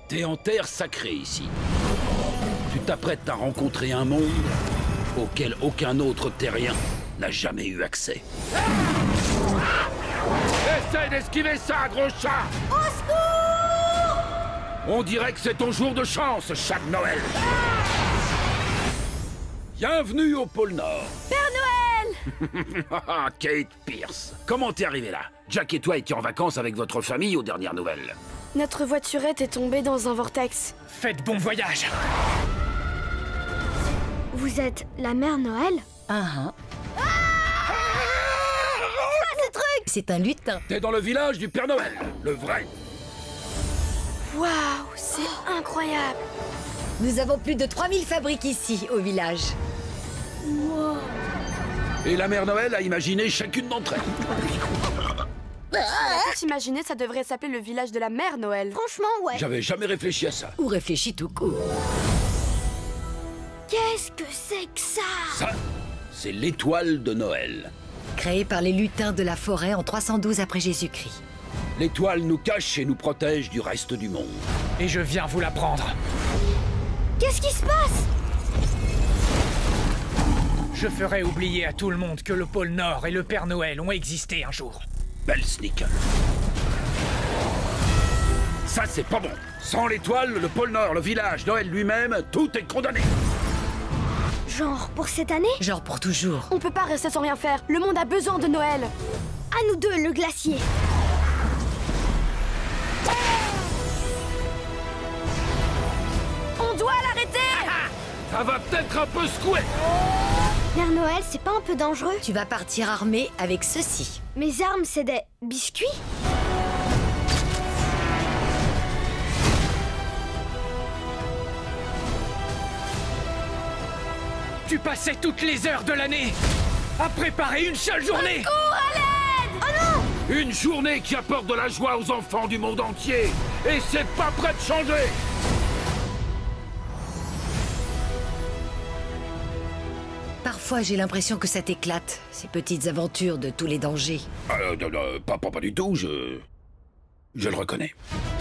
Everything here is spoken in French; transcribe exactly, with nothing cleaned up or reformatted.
T'es en terre sacrée ici. Tu t'apprêtes à rencontrer un monde auquel aucun autre terrien n'a jamais eu accès. Essaye d'esquiver ça, gros chat! Au secours! On dirait que c'est ton jour de chance, chat de Noël. Bienvenue au pôle Nord. Père Noël! Kate Pierce. Comment t'es arrivé là? Jack et toi étiez en vacances avec votre famille aux dernières nouvelles. Notre voiturette est tombée dans un vortex. Faites bon voyage. Vous êtes la mère Noël? Ah, Ah, ce truc! c'est un lutin. T'es dans le village du Père Noël, le vrai. Waouh, c'est incroyable! Nous avons plus de trois mille fabriques ici, au village. Wow. Et la mère Noël a imaginé chacune d'entre elles. T'imaginer, ça devrait s'appeler le village de la mère Noël. Franchement, ouais. J'avais jamais réfléchi à ça. Ou réfléchis tout court. Qu'est-ce que c'est que ça? Ça, c'est l'étoile de Noël. Créé par les lutins de la forêt en trois cent douze après Jésus-Christ. L'étoile nous cache et nous protège du reste du monde. Et je viens vous la prendre. Qu'est-ce qui se passe? Je ferai oublier à tout le monde que le pôle Nord et le Père Noël ont existé un jour. Belle Sneaker. Ça, c'est pas bon. Sans l'étoile, le pôle Nord, le village, Noël lui-même, tout est condamné. Genre, pour cette année? Genre pour toujours. On peut pas rester sans rien faire. Le monde a besoin de Noël. À nous deux, le glacier. On doit l'arrêter! Ça va peut-être un peu secouer. Mère Noël, c'est pas un peu dangereux? Tu vas partir armé avec ceci. Mes armes, c'est des biscuits? Tu passais toutes les heures de l'année à préparer une seule journée. Cours à l'aide! Oh non! Une journée qui apporte de la joie aux enfants du monde entier. Et c'est pas prêt de changer. Parfois, j'ai l'impression que ça t'éclate, ces petites aventures de tous les dangers. Euh, non, non, pas, pas, pas du tout, je... Je le reconnais.